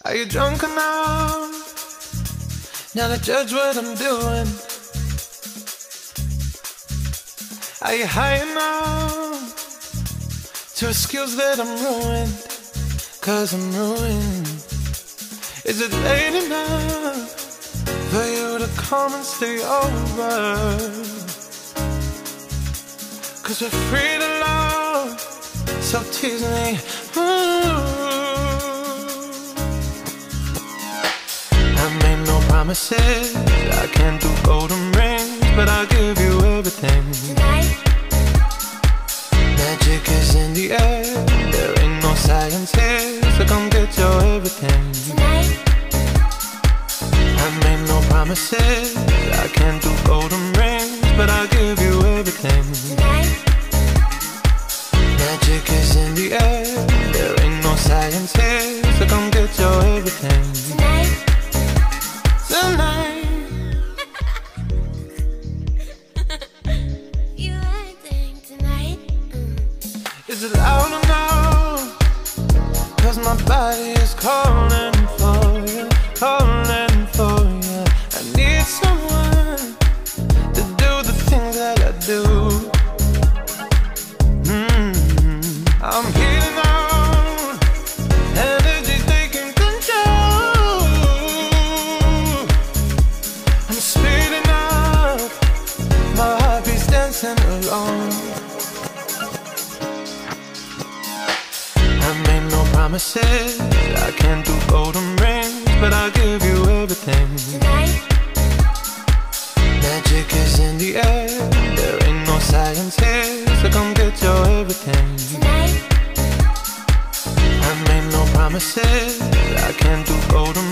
Are you drunk enough now to judge what I'm doing? Are you high enough to excuse that I'm ruined? 'Cause I'm ruined. Is it late enough for you to come and stay over? 'Cause we're free to love, so tease me. I made no promises, I can't do golden rings, but I'll give you everything. Tonight, Magic is in the air, there ain't no science here, so come get your everything. tonight, I made no promises, I can't do golden rings, but I'll give you everything. tonight, Magic is in the air, there ain't no science here, so come get your everything. tonight. Tonight, You acting tonight. is it loud or no? 'Cause my body is calling for you, calling for you. I need someone to do the things that I do. I'm heating on, energy taking control. I'm speeding up, my heartbeat's dancing along. I made no promises, I can't do golden rings, but I'll give you everything. Tonight, Magic is in the air, there ain't no science here, so come get your everything. tonight, I made no promises, I can't do golden